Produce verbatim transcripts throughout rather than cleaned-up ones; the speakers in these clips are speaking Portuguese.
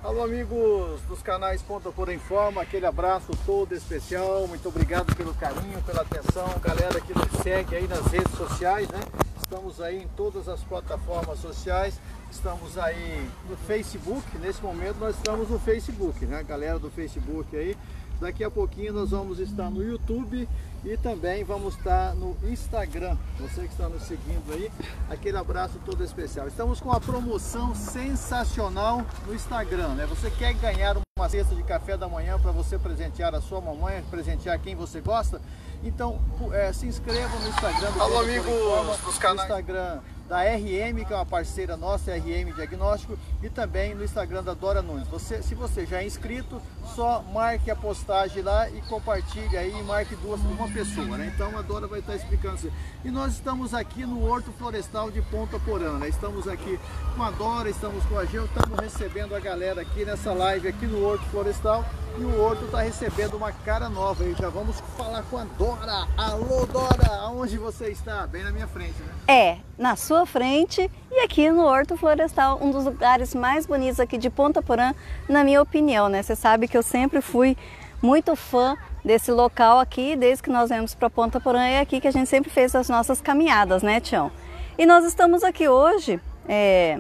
Alô, amigos dos canais Ponta Porã Informa, aquele abraço todo especial, muito obrigado pelo carinho, pela atenção, galera que nos segue aí nas redes sociais, né? Estamos aí em todas as plataformas sociais, estamos aí no Facebook, nesse momento nós estamos no Facebook, né? Galera do Facebook aí, daqui a pouquinho nós vamos estar no YouTube e também vamos estar no Instagram, você que está nos seguindo aí, aquele abraço todo especial. Estamos com uma promoção sensacional no Instagram, né? Você quer ganhar uma cesta de café da manhã para você presentear a sua mamãe, presentear quem você gosta? Então é, se inscreva no Instagram do Alô, amigos dos canais. Instagram da R M, que é uma parceira nossa, R M Diagnóstico, e também no Instagram da Dora Nunes. Você, se você já é inscrito, só marque a postagem lá e compartilhe aí, e marque duas, uma pessoa, né? Então a Dora vai estar explicando isso. E nós estamos aqui no Horto Florestal de Ponta Porã, né? Estamos aqui com a Dora, estamos com a Geu, estamos recebendo a galera aqui nessa live aqui no Horto Florestal. E o Horto está recebendo uma cara nova aí. Já vamos falar com a Dora. Alô, Dora, aonde você está? Bem na minha frente, né? É, na sua frente e aqui no Horto Florestal, um dos lugares mais bonitos aqui de Ponta Porã, na minha opinião, né? Você sabe que eu sempre fui muito fã desse local aqui, desde que nós viemos para Ponta Porã, é aqui que a gente sempre fez as nossas caminhadas, né, Tião? E nós estamos aqui hoje é,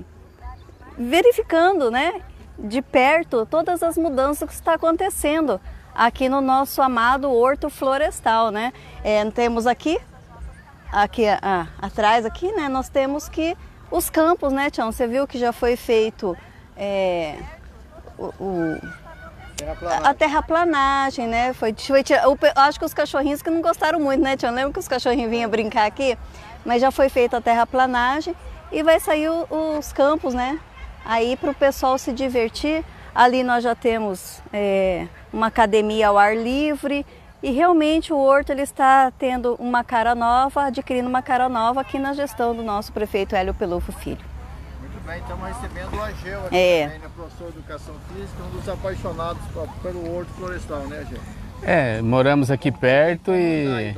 verificando, né, de perto todas as mudanças que está acontecendo aqui no nosso amado Horto Florestal, né? É, temos aqui, aqui ah, atrás aqui, né? Nós temos que os campos, né, Tião? Você viu que já foi feito é, o, o, terraplanagem. a terraplanagem, né? Foi, foi, eu acho que os cachorrinhos que não gostaram muito, né, Tião? Lembra que os cachorrinhos vinham brincar aqui? Mas já foi feita a terraplanagem e vai sair o, os campos, né? Aí para o pessoal se divertir. Ali nós já temos é, uma academia ao ar livre e realmente o Horto ele está tendo uma cara nova, adquirindo uma cara nova aqui na gestão do nosso prefeito Hélio Pelufo Filho. Muito bem, estamos recebendo o Ageu aqui é. também, né, professor de Educação Física, um dos apaixonados pelo Horto Florestal, né, Ageu? É, moramos aqui perto e...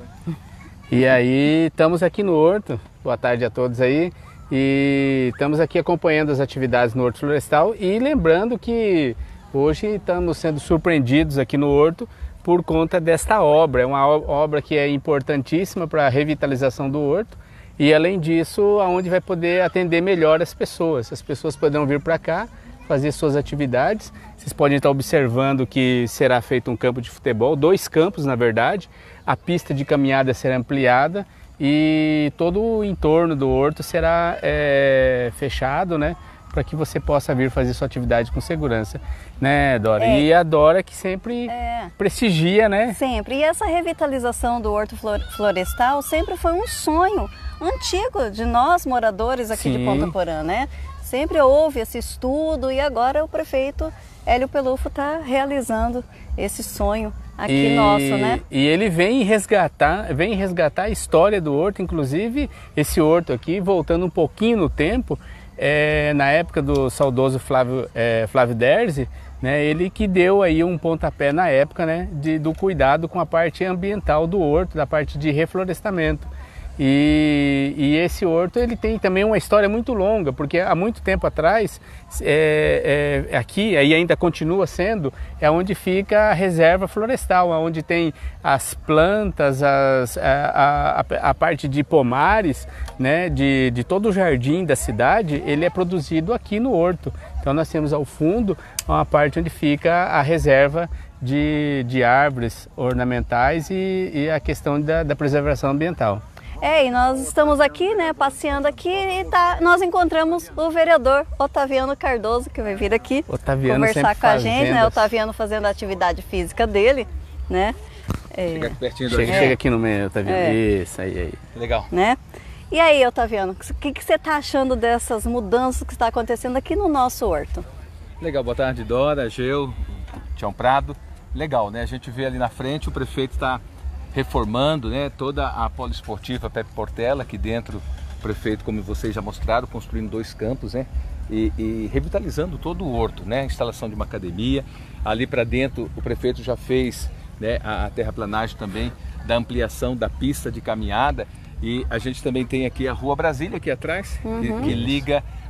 E aí estamos aqui no Horto, boa tarde a todos aí. E estamos aqui acompanhando as atividades no Horto Florestal e lembrando que hoje estamos sendo surpreendidos aqui no Horto por conta desta obra. É uma obra que é importantíssima para a revitalização do Horto e, além disso, aonde vai poder atender melhor as pessoas. As pessoas poderão vir para cá, fazer suas atividades. Vocês podem estar observando que será feito um campo de futebol, dois campos na verdade. A pista de caminhada será ampliada e todo o entorno do horto será é, fechado, né, para que você possa vir fazer sua atividade com segurança, né, Dora? É. E a Dora que sempre é. prestigia, né? Sempre. E essa revitalização do Horto Florestal sempre foi um sonho antigo de nós moradores aqui Sim. de Ponta Porã, né? Sempre houve esse estudo e agora o prefeito Hélio Pelufo está realizando esse sonho aqui e, nosso, né? E ele vem resgatar, vem resgatar a história do horto, inclusive esse horto aqui, voltando um pouquinho no tempo, é, na época do saudoso Flávio, é, Flávio Derzi, né, ele que deu aí um pontapé na época, né, de, do cuidado com a parte ambiental do horto, da parte de reflorestamento. E, e esse horto ele tem também uma história muito longa, porque há muito tempo atrás, é, é, aqui, aí ainda continua sendo, é onde fica a reserva florestal, onde tem as plantas, as, a, a, a parte de pomares, né, de, de todo o jardim da cidade, ele é produzido aqui no horto. Então nós temos ao fundo uma parte onde fica a reserva de, de árvores ornamentais e, e a questão da, da preservação ambiental. É, e nós estamos aqui, né, passeando aqui e tá, nós encontramos o vereador Otaviano Cardoso, que vai vir aqui Otaviano conversar com a fazendo... gente, né, Otaviano fazendo a atividade física dele, né. É, chega aqui pertinho do chega, é. chega aqui no meio, Otaviano, é. Isso, aí, aí. Legal. Né? E aí, Otaviano, o que, que você está achando dessas mudanças que está acontecendo aqui no nosso horto? Legal, boa tarde, Dora, Geu, Tião Prado. Legal, né, a gente vê ali na frente, o prefeito está reformando, né, toda a poliesportiva Pepe Portela, aqui dentro o prefeito, como vocês já mostraram, construindo dois campos, né, e, e revitalizando todo o horto, né, instalação de uma academia. Ali para dentro o prefeito já fez, né, a, a terraplanagem também da ampliação da pista de caminhada e a gente também tem aqui a Rua Brasília aqui atrás, uhum. que, que liga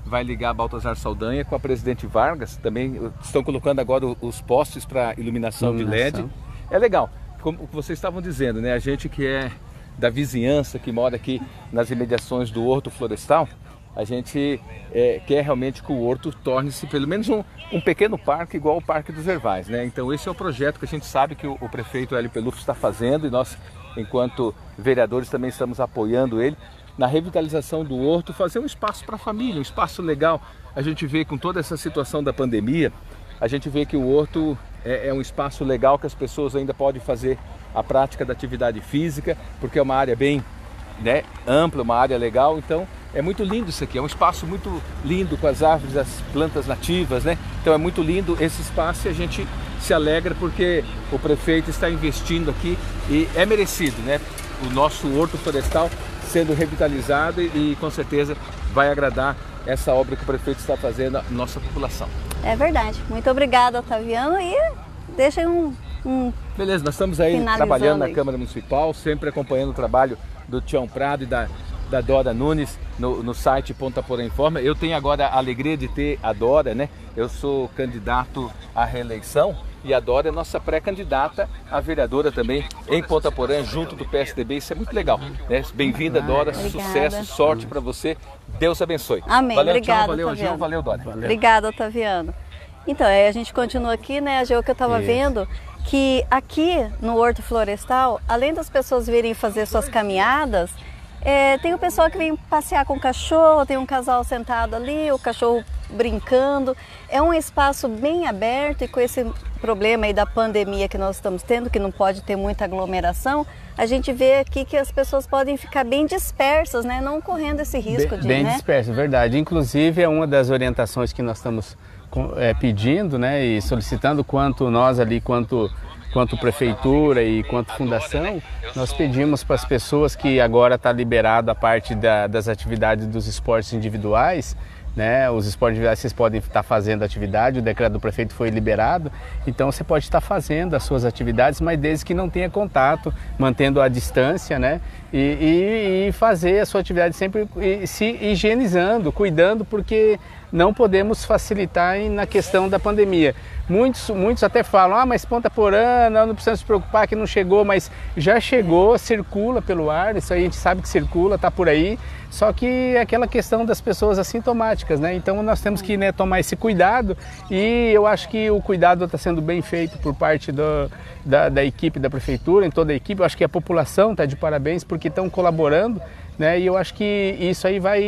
vai ligar Baltazar Saldanha com a Presidente Vargas. Também estão colocando agora os postes para iluminação, iluminação de L E D. É legal, como vocês estavam dizendo, né? A gente que é da vizinhança, que mora aqui nas imediações do Horto Florestal, a gente é, quer realmente que o Horto torne-se pelo menos um, um pequeno parque igual o Parque dos Ervais, né? Então esse é o projeto que a gente sabe que o, o prefeito Hélio Pelufo está fazendo e nós, enquanto vereadores, também estamos apoiando ele na revitalização do Horto, fazer um espaço para a família, um espaço legal. A gente vê com toda essa situação da pandemia, a gente vê que o Horto é, é um espaço legal que as pessoas ainda podem fazer a prática da atividade física, porque é uma área bem, né, ampla, uma área legal. Então é muito lindo isso aqui, é um espaço muito lindo com as árvores, as plantas nativas, né? Então é muito lindo esse espaço e a gente se alegra porque o prefeito está investindo aqui e é merecido, né? O nosso Horto Florestal sendo revitalizado e, e com certeza vai agradar essa obra que o prefeito está fazendo à nossa população. É verdade. Muito obrigada, Otaviano, e deixa um, um... Beleza, nós estamos aí trabalhando na Câmara Municipal, sempre acompanhando o trabalho do Tião Prado e da, da Dora Nunes no, no site Ponta Porã Informa. Eu tenho agora a alegria de ter a Dora, né? Eu sou candidato à reeleição e a Dora é nossa pré-candidata a vereadora também em Ponta Porã, junto do P S D B. Isso é muito legal, né? Bem-vinda, Dora. Obrigada. Sucesso, sorte para você. Deus abençoe. Amém. Valeu, obrigada, Tião, valeu, Otaviano. Gil, valeu, Dora. Valeu. Obrigada, Otaviano. Então, aí a gente continua aqui, né, Gil, que eu estava vendo que aqui no Horto Florestal, além das pessoas virem fazer suas caminhadas, é, tem o pessoal que vem passear com o cachorro, tem um casal sentado ali, o cachorro brincando. É um espaço bem aberto e com esse problema aí da pandemia que nós estamos tendo, que não pode ter muita aglomeração, a gente vê aqui que as pessoas podem ficar bem dispersas, né, não correndo esse risco bem, de... Bem né? dispersas, verdade. Inclusive é uma das orientações que nós estamos é, pedindo, né, e solicitando, quanto nós ali, quanto... quanto prefeitura e quanto fundação, nós pedimos para as pessoas que agora está liberado a parte da, das atividades dos esportes individuais, né? Os esportes individuais vocês podem estar fazendo atividade, o decreto do prefeito foi liberado, então você pode estar fazendo as suas atividades, mas desde que não tenha contato, mantendo a distância, né? E, e, e fazer a sua atividade sempre se higienizando, cuidando, porque não podemos facilitar na questão da pandemia. Muitos, muitos até falam, ah, mas Ponta Porã, não, não precisamos se preocupar que não chegou, mas já chegou, circula pelo ar, isso aí a gente sabe que circula, está por aí, só que é aquela questão das pessoas assintomáticas, né? Então nós temos que, né, tomar esse cuidado e eu acho que o cuidado está sendo bem feito por parte do, da, da equipe da prefeitura, em toda a equipe. Eu acho que a população está de parabéns porque estão colaborando, né? E eu acho que isso aí vai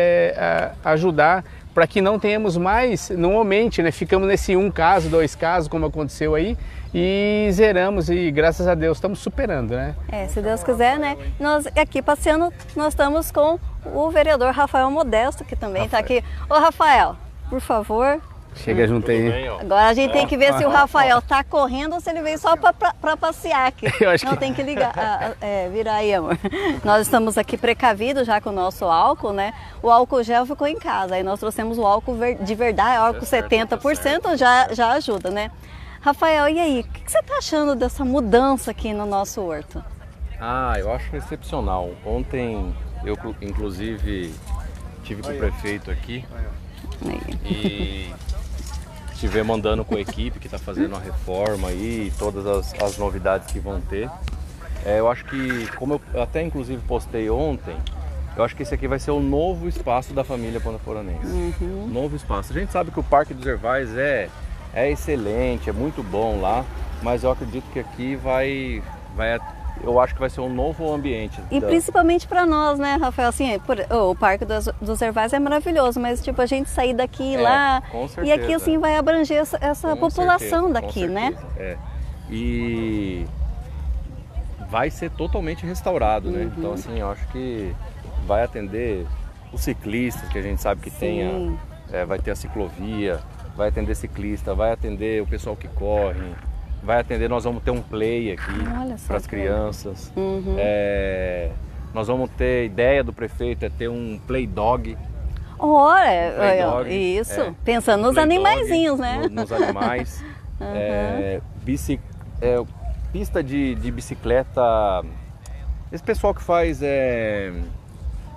é, a, ajudar para que não tenhamos mais, não aumente, né? Ficamos nesse um caso, dois casos, como aconteceu aí, e zeramos e graças a Deus estamos superando, né? É, se Deus quiser, né? Nós aqui passeando, nós estamos com o vereador Rafael Modesto, que também está aqui. Ô Rafael, por favor. Chega junto aí. Agora a gente tem que ver se o Rafael tá correndo ou se ele veio só para passear aqui. Eu acho Não, que... tem que ligar, a, a, é, virar aí, amor. Nós estamos aqui precavidos já com o nosso álcool, né? O álcool gel ficou em casa, aí nós trouxemos o álcool de verdade, álcool setenta por cento, já, já ajuda, né? Rafael, e aí, o que, que você tá achando dessa mudança aqui no nosso horto? Ah, eu acho excepcional. Ontem eu, inclusive, tive com o prefeito aqui e estivemos andando com a equipe que está fazendo a reforma aí, todas as, as novidades que vão ter. É, eu acho que, como eu até inclusive postei ontem, eu acho que esse aqui vai ser o novo espaço da família pontaporanense. Uhum. Novo espaço. A gente sabe que o Parque dos Ervais é, é excelente, é muito bom lá, mas eu acredito que aqui vai, vai eu acho que vai ser um novo ambiente. E da... principalmente para nós, né, Rafael? Assim, por, oh, o Parque dos, dos Ervais é maravilhoso, mas tipo, a gente sair daqui e é, lá, com certeza, e aqui assim vai abranger essa, essa população certeza, daqui, né? É. E vai ser totalmente restaurado, uhum. né? Então assim, eu acho que vai atender os ciclistas, que a gente sabe que tem, a, é, vai ter a ciclovia, vai atender ciclista, vai atender o pessoal que corre, vai atender, nós vamos ter um play aqui para as crianças. Uhum. É, nós vamos ter, ideia do prefeito é ter um play dog. Olha, um play dog, isso, é, pensando nos animaizinhos, dog, né? No, nos animais. uhum. é, bici, é, pista de, de bicicleta, esse pessoal que faz é,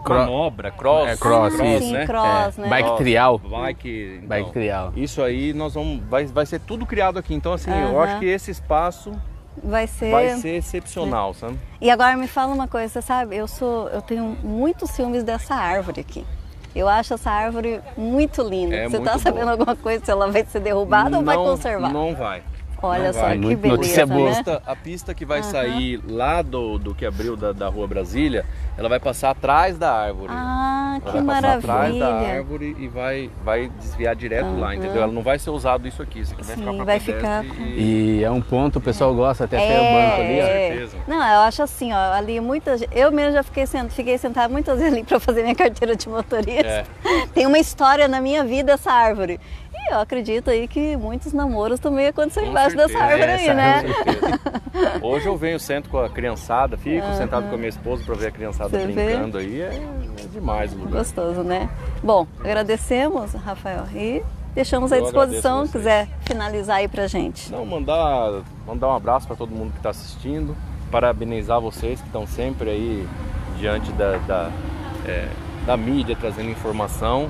manobra, cross, é, cross, ah, isso, sim, né? cross, É, né? bike Cross, trial. Bike, então, Bike trial. Isso aí nós vamos, vai, vai ser tudo criado aqui. Então assim, eu Aham. acho que esse espaço Vai ser... vai ser excepcional, sabe? E agora me fala uma coisa, você sabe, eu sou, eu tenho muitos ciúmes dessa árvore aqui. Eu acho essa árvore muito linda. É você muito tá sabendo boa. alguma coisa se ela vai ser derrubada ou vai Não- conservar? Não vai. Olha não só vai. que Muito beleza, notícia boa. né? Pista- a pista que vai sair lá do, do que abriu da, da Rua Brasília, ela vai passar atrás da árvore. Ah, Ela que vai passar atrás da maravilha. árvore e vai, vai desviar direto lá, entendeu? Ela não vai ser usado isso aqui, isso aqui vai Sim, ficar para vai pedestre ficar- e... E é um ponto, o pessoal gosta, até até o banco ali, ó. é. certeza. Não, eu acho assim, ó, ali muita gente, eu mesmo já fiquei, sent, fiquei sentada muitas vezes ali para fazer minha carteira de motorista. É. Tem uma história na minha vida essa árvore. E eu acredito aí que muitos namoros também aconteceram Com embaixo dessa certeza, árvore aí, essa né? Com certeza. Hoje eu venho, sento com a criançada, fico sentado com a minha esposa para ver a criançada Você vê? brincando aí, é, é demais o lugar. Gostoso, né? Bom, agradecemos, Rafael, e deixamos à Eu disposição, agradeço se vocês. quiser finalizar aí pra gente. Não, mandar, mandar um abraço para todo mundo que está assistindo, parabenizar vocês que estão sempre aí diante da, da, é, da mídia, trazendo informação,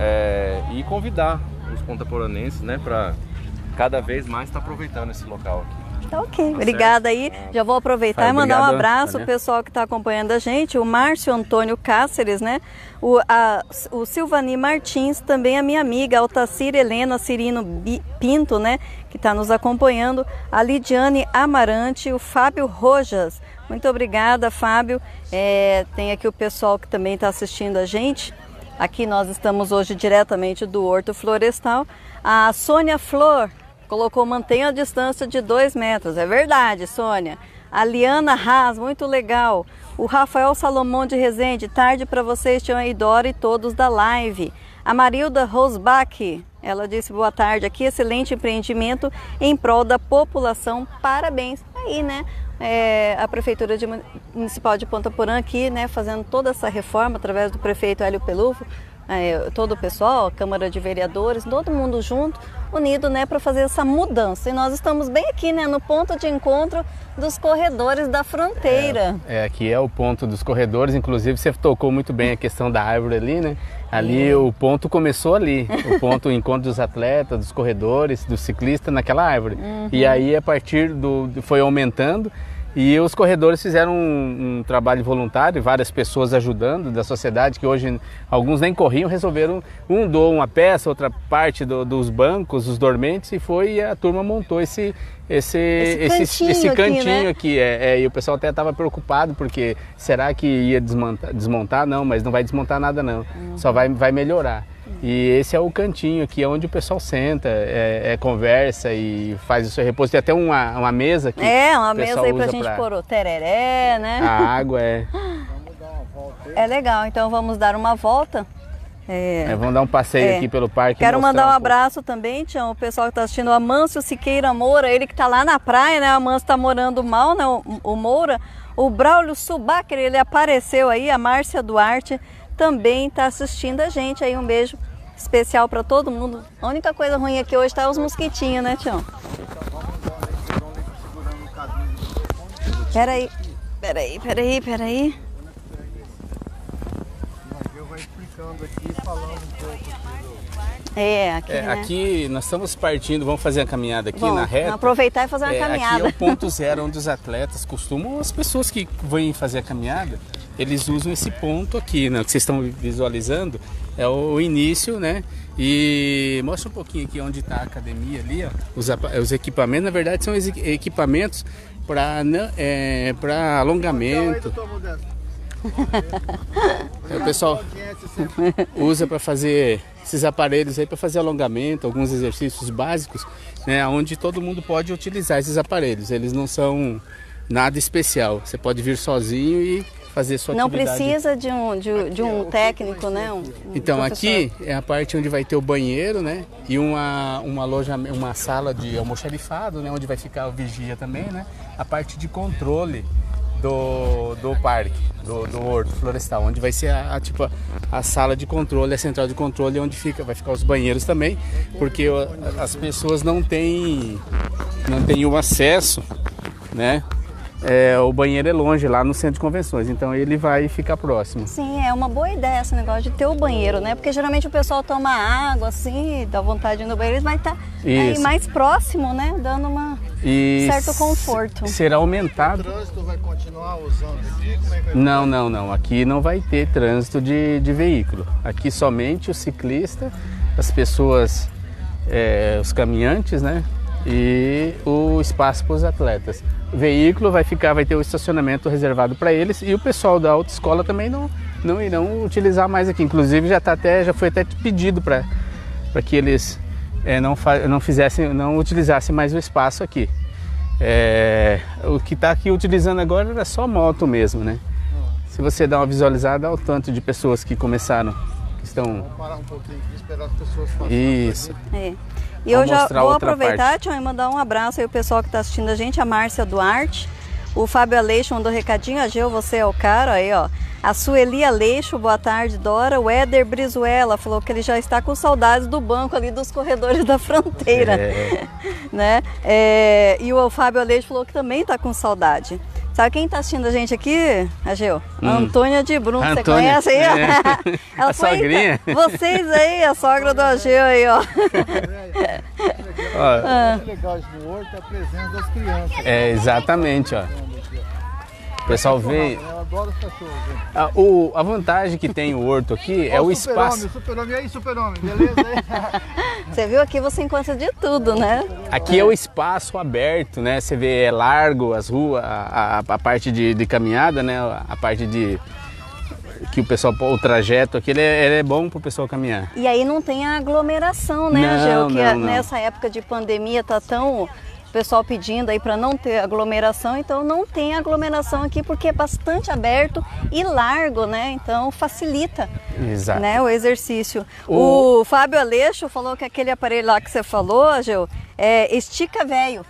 é, e convidar os contemporanenses, né, para cada vez mais estar aproveitando esse local aqui. Tá ok, obrigada aí. Já vou aproveitar Tá, e mandar um obrigado, abraço Tânia. ao pessoal que está acompanhando a gente, o Márcio Antônio Cáceres, né? O, a, o Silvani Martins, também a minha amiga Altacir Helena Cirino Bi- Pinto, né? Que está nos acompanhando, a Lidiane Amarante, o Fábio Rojas. Muito obrigada, Fábio. É, tem aqui o pessoal que também está assistindo a gente. Aqui nós estamos hoje diretamente do Horto Florestal. A Sônia Flor colocou mantenha a distância de dois metros. É verdade, Sônia. A Liana Haas, muito legal. O Rafael Salomão de Rezende, tarde para vocês, Tião Eidora e todos da live. A Marilda Rosbach, ela disse boa tarde aqui, excelente empreendimento em prol da população, parabéns. Aí, né? É, a Prefeitura de, Municipal de Ponta Porã aqui, né, fazendo toda essa reforma através do prefeito Hélio Pelufo, é, todo o pessoal, a Câmara de Vereadores, todo mundo junto, unido, né, para fazer essa mudança. E nós estamos bem aqui, né, no ponto de encontro dos corredores da fronteira. É, é, aqui é o ponto dos corredores, inclusive você tocou muito bem a questão da árvore ali, né? Ali o ponto começou ali, o ponto o encontro dos atletas, dos corredores, dos ciclistas naquela árvore. Uhum. E aí a partir do foi aumentando e os corredores fizeram um, um trabalho voluntário, várias pessoas ajudando da sociedade que hoje alguns nem corriam, resolveram um doou uma peça, outra parte do, dos bancos, os dormentes e foi e a turma montou esse esse Esse esse, cantinho esse aqui, cantinho né? aqui é, é, e o pessoal até estava preocupado porque será que ia desmontar, desmontar? Não, mas não vai desmontar nada não, Uhum. só vai, vai melhorar. E esse é o cantinho aqui, onde o pessoal senta, é, é, conversa e faz o seu repouso. Tem até uma, uma mesa aqui. É, uma o pessoal mesa aí pra usa gente pôr o tereré, né? A água, é. É legal, então vamos dar uma volta. É. é vamos dar um passeio É. aqui pelo parque. e Quero mostrar mandar um pouco. abraço também, Tião, o pessoal que está assistindo, o Amâncio Siqueira Moura, ele que está lá na praia, né? O Amâncio está morando mal, né? O, o Moura. O Braulio Subacher, ele apareceu aí, a Márcia Duarte também está assistindo a gente aí. Um beijo especial para todo mundo. A única coisa ruim aqui hoje tá os mosquitinhos, né, Tião? Peraí, peraí, peraí, peraí. Eu vou explicando aqui, falando um pouco aqui do... É, aqui, É, né? aqui nós estamos partindo, vamos fazer a caminhada aqui Bom, na reta. aproveitar e fazer uma É, caminhada. Aqui é o ponto zero onde os atletas costumam, as pessoas que vêm fazer a caminhada, eles usam esse ponto aqui, né, que vocês estão visualizando, é o início, né? E mostra um pouquinho aqui onde está a academia ali, ó, os, os equipamentos, na verdade são equipamentos para é, para alongamento. É, o pessoal usa para fazer esses aparelhos aí para fazer alongamento, alguns exercícios básicos, né, onde todo mundo pode utilizar esses aparelhos. Eles não são nada especial. Você pode vir sozinho e fazer sua Não atividade. precisa de um, de, de um técnico, né? Um, um Então professor. aqui é a parte onde vai ter o banheiro, né? E uma uma loja, uma sala de almoxarifado, né? Onde vai ficar o vigia também, né? A parte de controle do, do parque, do, do Horto Florestal, onde vai ser a, a tipo a, a sala de controle, a central de controle, onde fica vai ficar os banheiros também, porque o, as pessoas não têm não têm o acesso, né? é, o banheiro é longe, lá no centro de convenções, então ele vai ficar próximo. Sim, é uma boa ideia esse negócio de ter o banheiro, né? Porque geralmente o pessoal toma água assim, dá vontade de ir no banheiro, ele vai estar aí mais próximo, né? Dando uma e certo conforto. Será aumentado. O trânsito vai continuar usando aqui? Como é que vai não, não, não. Aqui não vai ter trânsito de, de veículo. Aqui somente o ciclista, as pessoas, é, os caminhantes, né? E o espaço para os atletas. O veículo vai ficar, vai ter o estacionamento reservado para eles e o pessoal da autoescola também não, não irão utilizar mais aqui. Inclusive já tá até, já foi até pedido para para que eles é, não, não fizessem, não utilizassem mais o espaço aqui. É, o que está aqui utilizando agora era só moto mesmo, né? Se você dá uma visualizada ao tanto de pessoas que começaram, que estão. Vamos parar um pouquinho aqui, esperar as pessoas passarem. Isso. É. E eu já vou aproveitar, Tião, e mandar um abraço aí o pessoal que está assistindo a gente, a Márcia Duarte, o Fábio Aleixo mandou recadinho, a Geu, você é o cara, aí ó. A Sueli Aleixo, boa tarde, Dora. O Éder Brizuela falou que ele já está com saudades do banco ali dos corredores da fronteira. É. Né? É, e o Fábio Aleixo falou que também está com saudade. Sabe quem está assistindo a gente aqui, Ageu? Hum. Antônia de Brum, você conhece aí? É. Ela a foi, sogrinha. Vocês aí, a sogra do Ageu aí, ó. O legal isso do horto é a presença das crianças. É, exatamente, ó. O pessoal vê. Eu adoro os cachorros. A, o, a vantagem que tem o horto aqui é o espaço. Super-homem, super-homem, e aí, super-homem, beleza? Você viu aqui, você encontra de tudo, né? Aqui é o espaço aberto, né? Você vê, é largo as ruas, a, a, a parte de, de caminhada, né? A parte de que o pessoal, o trajeto aqui, ele é, ele é bom para o pessoal caminhar. E aí não tem a aglomeração, né, Ageu? Que não, não. nessa época de pandemia tá tão... O pessoal pedindo aí para não ter aglomeração, então não tem aglomeração aqui porque é bastante aberto e largo, né? Então facilita, Exato. Né, o exercício. O... o Fábio Aleixo falou que aquele aparelho lá que você falou, Ageu, é estica velho.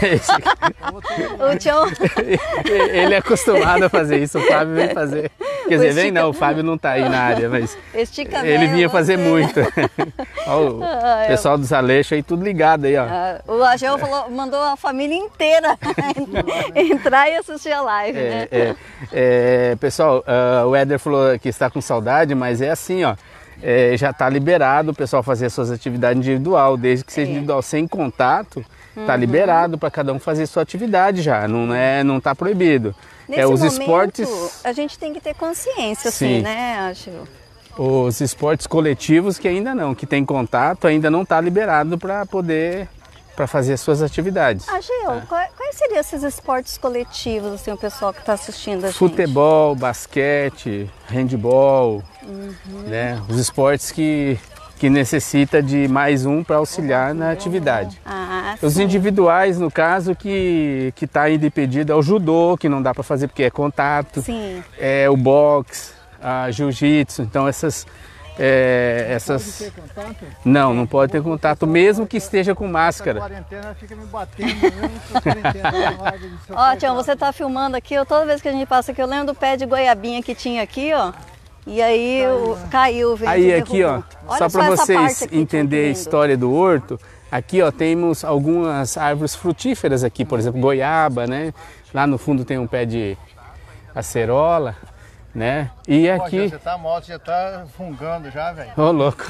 O Tião... Ele é acostumado a fazer isso, o Fábio vem fazer. Quer dizer, vem não, o Fábio não está aí na área, mas estica ele véio, vinha fazer você. muito. Ó, o ah, pessoal eu... dos Aleixos aí, tudo ligado aí, ó. Ah, o Ageu falou, mandou a família inteira entrar e assistir a live, é, né? É, é, pessoal, uh, o Éder falou que está com saudade, mas é assim, ó. É, já está liberado o pessoal fazer suas atividades individual, desde que seja é. individual, sem contato, está uhum. liberado para cada um fazer sua atividade já, não é, não está proibido. Nesse é, os momento, esportes, a gente tem que ter consciência, assim, né, acho. Os esportes coletivos que ainda não, que tem contato, ainda não está liberado para poder para fazer suas atividades. Ah, Gil, é. quais, quais seriam esses esportes coletivos, assim, o pessoal que está assistindo a gente? Futebol, basquete, handebol, uhum. né? Os esportes que, que necessita de mais um para auxiliar na atividade. Ah, Os sim. individuais, no caso, que que está ainda impedido é o judô, que não dá para fazer porque é contato. Sim. É o boxe, a jiu-jitsu, então essas... É, essas... Pode ter contato? Não, não pode ter contato, mesmo que esteja com máscara. A quarentena fica me batendo, mesmo quarentena. Ó, Tião, você tá filmando aqui, ó, toda vez que a gente passa aqui, eu lembro do pé de goiabinha que tinha aqui, ó. E aí caiu, o, caiu veio. Aí aqui, ó, Olha só para vocês aqui, entenderem a história do horto, aqui, ó, temos algumas árvores frutíferas aqui, por exemplo, goiaba, né? Lá no fundo tem um pé de acerola. Né? E aqui... Você tá morto, já tá fungando já, velho. Ô, louco.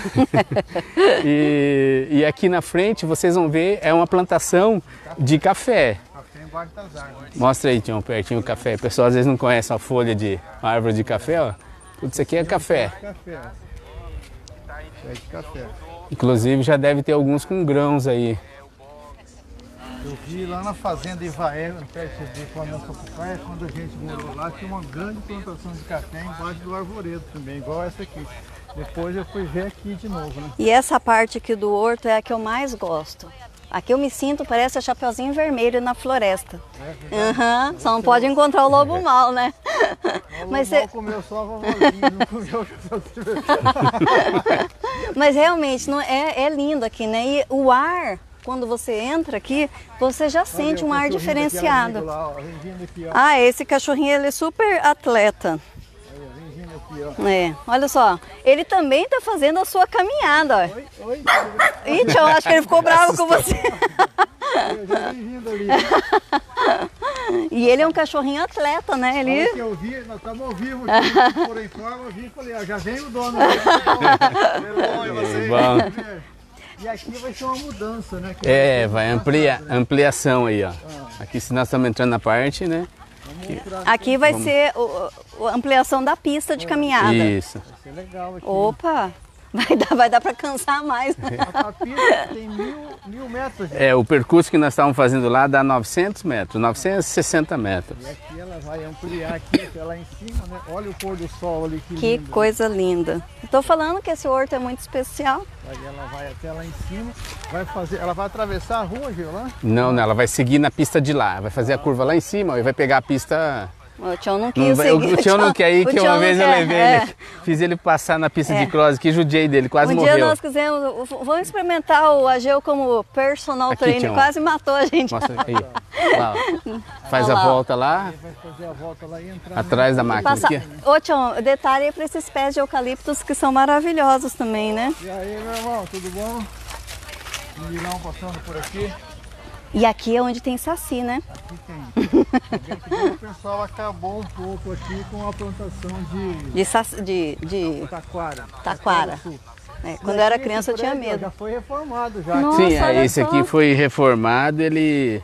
e, e aqui na frente, vocês vão ver, é uma plantação de café. Café embaixo das árvores. Mostra aí, Tião, pertinho o café. O pessoal às vezes não conhece a folha de uma árvore de café, ó. Tudo isso aqui é café. Café. É de café. Inclusive já deve ter alguns com grãos aí. Eu vi lá na fazenda Ivaé, no pé de Flamengo Sapucaia, quando a gente morou lá, tinha uma grande plantação de café embaixo do arvoredo também, igual essa aqui. Depois eu fui ver aqui de novo, né? E essa parte aqui do horto é a que eu mais gosto. Aqui eu me sinto, parece a Chapeuzinho Vermelho na floresta. É, uhum, só não pode encontrar o lobo mal, né? O Mas lobo você... comeu só a vovozinha, não comeu o Chapeuzinho Vermelho. Mas realmente, não, é, é lindo aqui, né? E o ar... Quando você entra aqui, você já sente um ar diferenciado. Lá, ó, aqui, ah, esse cachorrinho ele é super atleta. Aqui, ó. É, olha só, ele também está fazendo a sua caminhada. Ó. Oi, oi. Ih, tchau, acho que ele ficou bravo com você. Eu já vim vindo ali. E ele é um cachorrinho atleta, né? Ele... Olha que eu vi, nós estamos ao vivo aqui, por em forma, eu vi e falei, ó, já vem o dono. Você. E aqui vai ser uma mudança, né? Que É, vai ampliar, ampliação aí, ó. Aqui se nós estamos entrando na parte, né? Aqui vai ser o, a ampliação da pista de caminhada. Isso. vai ser legal aqui. Opa! Vai dar, vai dar para cansar mais. A pista tem mil, mil metros. Gente. É, o percurso que nós estávamos fazendo lá dá novecentos metros, novecentos e sessenta metros. E aqui ela vai ampliar aqui, até lá em cima, né? Olha o pôr do sol ali. Que, Que lindo, coisa linda. Estou falando que esse horto é muito especial. Aí ela vai até lá em cima, vai fazer, ela vai atravessar a rua, Gil, lá? Não, não, ela vai seguir na pista de lá, vai fazer a curva lá em cima e vai pegar a pista... O Tião não Não quis vai- seguir. o Tião não quer ir, o que Tião uma não vez eu quer, levei é. ele, fiz ele passar na pista É. de cross, que judiei dele, quase Um morreu. dia nós quisemos, vamos experimentar o Ageu como personal Aqui, trainer, Tião. quase matou a gente. Mostra aí. Lá, ó. Faz Olha a lá. volta lá, Vai fazer a volta lá e entrar. atrás da máquina Passa... aqui. Ô Tião, detalhe aí para esses pés de eucaliptos que são maravilhosos também, né? E aí, meu irmão, tudo bom? Um milhão passando por aqui. E aqui é onde tem saci, né? Aqui tem. O pessoal acabou um pouco aqui com a plantação de De, saci, de, de taquara. taquara. Sul. É, quando eu era Esse criança eu tinha prédio, ó, medo. Já foi reformado já. Nossa, Sim, olha aí esse só. aqui foi reformado, ele...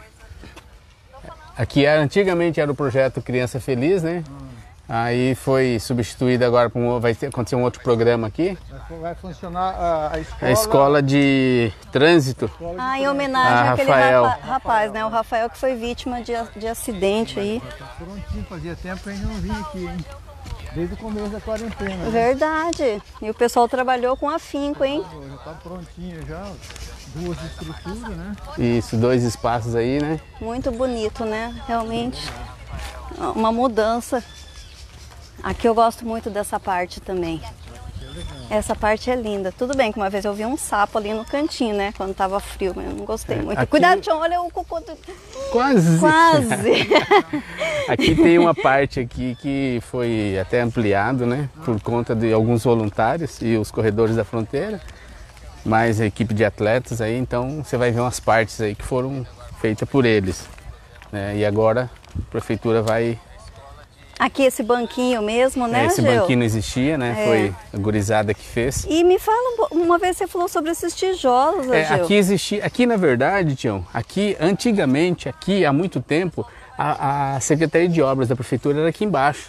Aqui era- antigamente era o projeto Criança Feliz, né? Aí foi substituído agora por um, vai ter, acontecer um outro programa aqui, Vai- Vai funcionar a, a escola. a Escola de Trânsito. escola de Ah, em trânsito. homenagem Ah, àquele Rafael. rapa- rapaz, né? O Rafael que foi vítima de, a- de acidente aí. Tá prontinho, fazia tempo que a gente não vinha aqui, hein? Desde o começo da quarentena. né? Verdade. E o pessoal trabalhou com afinco, hein? Pô, já tá prontinho já. Duas estruturas, né? Isso, dois espaços aí, né? Muito bonito, né? Realmente uma mudança. Aqui eu gosto muito dessa parte também. Essa parte é linda. Tudo bem que uma vez eu vi um sapo ali no cantinho, né? Quando tava frio, mas eu não gostei muito. aqui- Cuidado, Tião, olha o cocô. Do... Quase! Quase! Aqui tem uma parte aqui que foi até ampliado, né? Por conta de alguns voluntários e os corredores da fronteira. Mais a equipe de atletas aí, então você vai ver umas partes aí que foram feitas por eles. Né? E agora a prefeitura vai... Aqui esse banquinho mesmo, né, Esse Geu? banquinho não existia, né? É. Foi a gurizada que fez. E me fala, um po- uma vez você falou sobre esses tijolos, É, Ageu. aqui existia, aqui na verdade, Tião, aqui antigamente, aqui há muito tempo, a, a Secretaria de Obras da Prefeitura era aqui embaixo.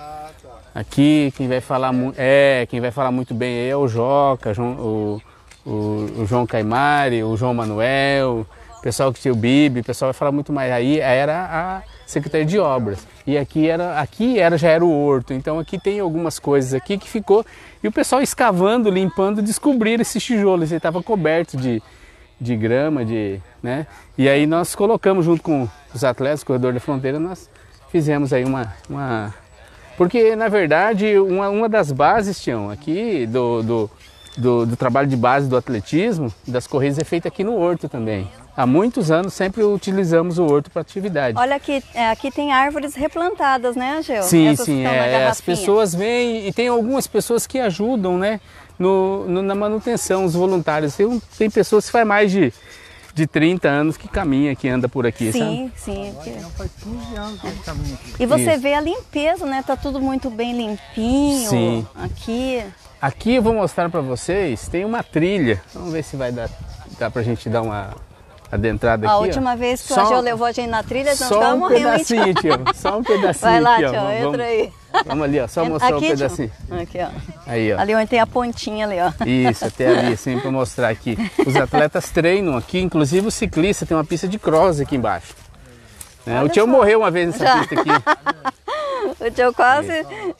Aqui quem vai falar muito, é, quem vai falar muito bem é o Joca, João- o, o, o João Caimari, o João Manuel, o pessoal que tinha o Bibi, o pessoal vai falar muito mais. Aí era a Secretaria de Obras. E aqui era, aqui era já era o horto. Então aqui tem algumas coisas aqui que ficou e o pessoal escavando, limpando, descobriram esses tijolos. Ele estava coberto de, de grama, de, né? E aí nós colocamos junto com os atletas, Corredor da Fronteira, nós fizemos aí uma, uma... Porque na verdade uma, uma das bases, Tião, aqui do, do, do, do trabalho de base do atletismo, das corridas é feita aqui no horto também. Há muitos anos sempre utilizamos o horto para atividade. Olha aqui, é, aqui tem árvores replantadas, né, Ageu? Sim, Essas que sim, estão na é, as garrafinha. pessoas vêm e tem algumas pessoas que ajudam, né, no, no- na manutenção, os voluntários. Tem, um- tem pessoas que faz mais de, de trinta anos que caminha, que anda por aqui, sabe? Sim, sim. aqui. Então faz quinze anos que a gente caminha aqui. E você Isso. vê a limpeza, né? Tá tudo muito bem limpinho. Sim. Aqui. Aqui eu vou mostrar para vocês, tem uma trilha. Vamos ver se vai dar, dá pra gente dar uma adentrada A aqui. ó. última vez que o Só- Ageu levou a gente na trilha, nós Só ficávamos um morrendo. hein, pedacinho, tio. Só um pedacinho Tião? Vai lá, aqui, ó. Tião, Vamos, entra aí. vamos ali, ó. Só mostrar um Aqui, Tião? pedacinho. Aqui, ó. Aí, ó. Ali onde tem a pontinha ali, ó. Isso, até ali, assim, para mostrar aqui. Os atletas treinam aqui, inclusive o ciclista tem uma pista de cross aqui embaixo. Né? O Olha tio só. morreu uma vez nessa Já. pista aqui. O Tião quase.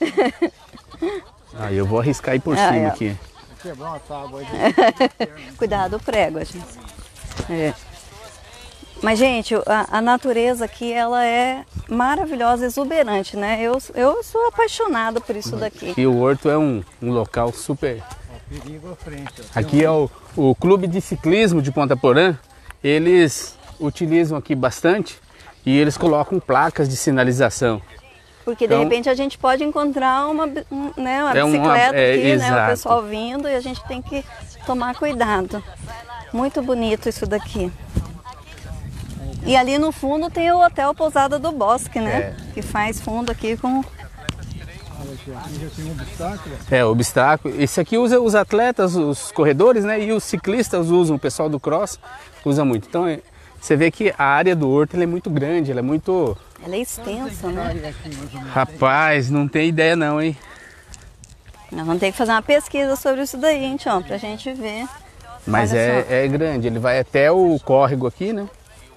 Aí eu vou arriscar aí por Ah, cima é. aqui. Quebrar uma tábua aí. Cuidado, o prego, gente. É. Mas, gente, a, a natureza aqui, ela é maravilhosa, exuberante, né? Eu, eu sou apaixonada por isso daqui. E o horto é um, um local super... Perigo à frente. ó. Aqui é o, o Clube de Ciclismo de Ponta Porã. Eles utilizam aqui bastante e eles colocam placas de sinalização. Porque, de Então- repente, a gente pode encontrar uma, bi- um, né, uma É uma- bicicleta é, aqui, né? O exato. pessoal vindo e a gente tem que tomar cuidado. Muito bonito isso daqui. E ali no fundo tem o Hotel Pousada do Bosque, né? É. Que faz fundo aqui com... Aqui já tem um obstáculo. É, o obstáculo. Esse aqui usa os atletas, os corredores, né? E os ciclistas usam, o pessoal do cross usa muito. Então, é, você vê que a área do horto ela é muito grande, ela é muito... Ela é extensa, né? Rapaz, não tem ideia não, hein? Nós vamos ter que fazer uma pesquisa sobre isso daí, hein, Tião? Pra gente ver. Mas Olha é, só. é grande, ele vai até o córrego aqui, né?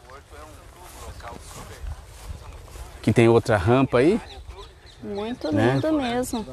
Que tem outra rampa aí. Muito Né? lindo mesmo.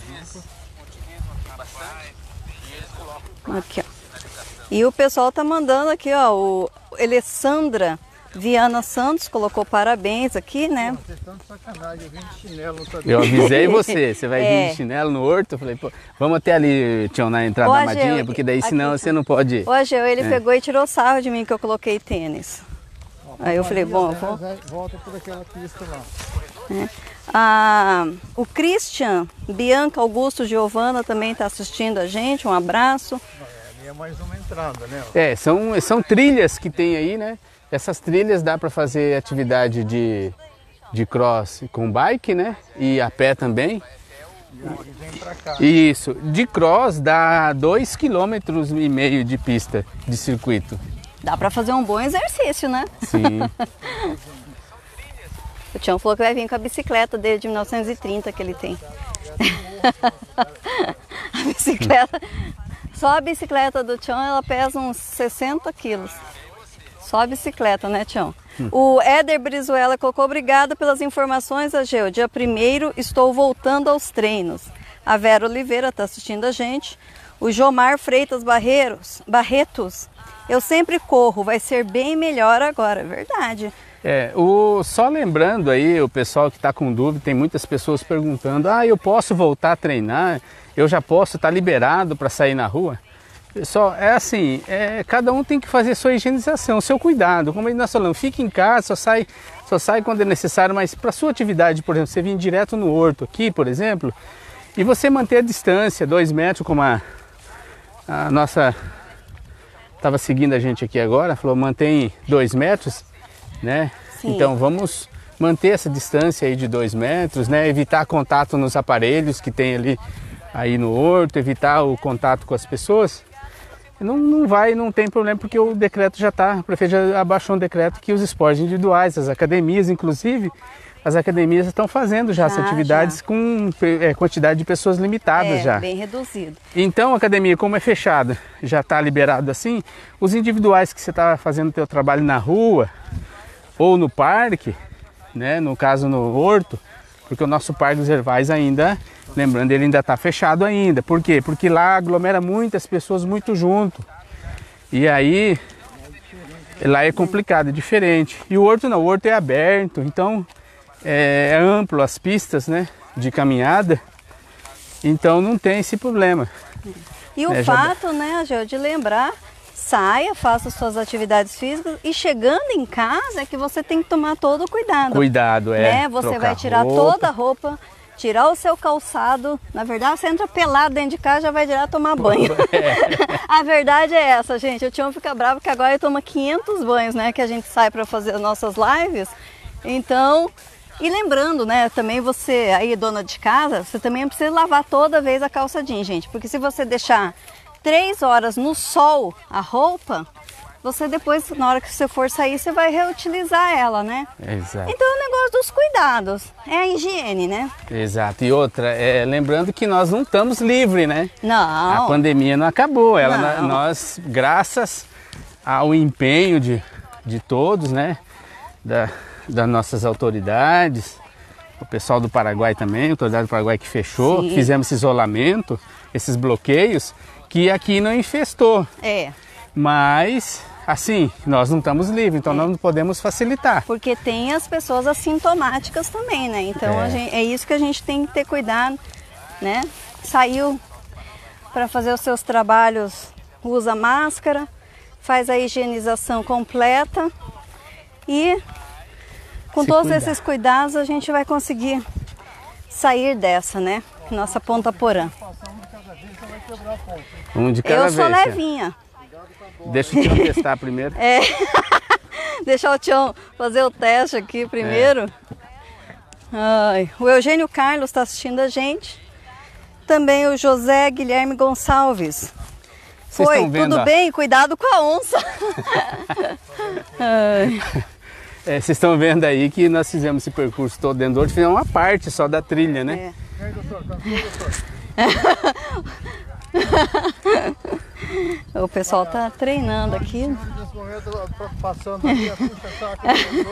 Aqui, ó. E o pessoal tá mandando aqui, ó, o Alessandra Viana Santos colocou parabéns aqui, né? Vocês estão de sacanagem, eu vim de chinelo, não sabia. Eu avisei você, você vai É. vir de chinelo no horto? Eu falei, pô, vamos até ali, Tião, na entrada Ó, da Ageu, Madinha, porque daí aqui, senão você não pode... O Ageu, ele É. pegou e tirou sarro de mim que eu coloquei tênis. Aí eu falei, bom, eu vou... Volta por aquela pista lá. Ah, o Christian, Bianca Augusto Giovana também está assistindo a gente, um abraço. Ali é mais uma entrada, né? É, são, são trilhas que tem aí, né? Essas trilhas dá para fazer atividade de, de cross com bike, né? E a pé também. E aí vem pra cá. Isso, de cross dá dois quilômetros e meio de pista de circuito. Dá para fazer um bom exercício, né? Sim. O Tião falou que vai vir com a bicicleta dele de mil novecentos e trinta que ele tem. A bicicleta, só a bicicleta do Tião, ela pesa uns sessenta quilos. Só a bicicleta, né, Tião? Hum. O Éder Brizuela colocou, obrigada pelas informações, Ageu. Dia primeiro estou voltando aos treinos. A Vera Oliveira está assistindo a gente. O Jomar Freitas Barreiros, Barretos, eu sempre corro, vai ser bem melhor agora, verdade. É, o, só lembrando aí, o pessoal que está com dúvida, tem muitas pessoas perguntando, ah, eu posso voltar a treinar? Eu já posso estar liberado para sair na rua? Pessoal, é assim, é, cada um tem que fazer sua higienização, seu cuidado. Como nós falamos, fique em casa, só sai, só sai quando é necessário, mas para sua atividade, por exemplo, você vir direto no horto aqui, por exemplo, e você manter a distância, dois metros, como a, a nossa estava seguindo a gente aqui agora, falou mantém dois metros, né? Sim. Então vamos manter essa distância aí de dois metros, né? Evitar contato nos aparelhos que tem ali aí no horto, evitar o contato com as pessoas. Não, não vai, não tem problema, porque o decreto já está, o prefeito já abaixou um decreto que os esportes individuais, as academias, inclusive, as academias estão fazendo já, já as atividades já. com é, quantidade de pessoas limitadas é, já. bem reduzido. Então a academia, como é fechada, já está liberado assim, os individuais que você está fazendo o seu trabalho na rua ou no parque, né, no caso no horto, porque o nosso parque dos Hervais ainda, lembrando, ele ainda está fechado ainda. Por quê? Porque lá aglomera muitas pessoas muito junto. E aí, lá é complicado, é diferente. E o horto não, o horto é aberto, então é amplo as pistas, né, de caminhada. Então não tem esse problema. E o é, fato, já... né, Ageu, de lembrar, saia, faça suas atividades físicas e chegando em casa é que você tem que tomar todo o cuidado. Cuidado, é. Né? Você vai tirar roupa. toda a roupa, tirar o seu calçado. Na verdade, você entra pelado dentro de casa e já vai direto tomar banho. É. A verdade é essa, gente. O Tião fica bravo que agora ele toma quinhentos banhos, né? Que a gente sai para fazer as nossas lives. Então, e lembrando, né? Também você, aí dona de casa, você também precisa lavar toda vez a calça jeans, gente. Porque se você deixar três horas no sol a roupa, você depois, na hora que você for sair, você vai reutilizar ela, né? Exato. Então é o negócio dos cuidados, é a higiene, né? Exato. E outra, é, lembrando que nós não estamos livres, né? Não. A pandemia não acabou. Ela, Não. Nós, graças ao empenho de, de todos, né? Da, das nossas autoridades, o pessoal do Paraguai também, a autoridade do Paraguai que fechou, Sim. fizemos esse isolamento, esses bloqueios, que aqui não infestou. É. Mas, assim, nós não estamos livres, então é. nós não podemos facilitar. Porque tem as pessoas assintomáticas também, né? Então É. a gente, é isso que a gente tem que ter cuidado, né? Saiu para fazer os seus trabalhos, usa máscara, faz a higienização completa e com Se todos cuidar. esses cuidados a gente vai conseguir sair dessa, né? Nossa Ponta Porã. Um de cada Eu vez. sou é. levinha. Deixa eu te testar primeiro. É. deixar o Tião fazer o teste aqui primeiro. É. Ai, o Eugênio Carlos está assistindo a gente. Também o José Guilherme Gonçalves. Vocês Foi, vendo, tudo ó. bem? Cuidado com a onça. É, vocês estão vendo aí que nós fizemos esse percurso todo dentro do horto, fizemos uma parte só da trilha, né? É. Aí, doutor, cansou, doutor? O pessoal tá treinando aqui. Nesse momento, eu tô passando aqui, a puxa saco.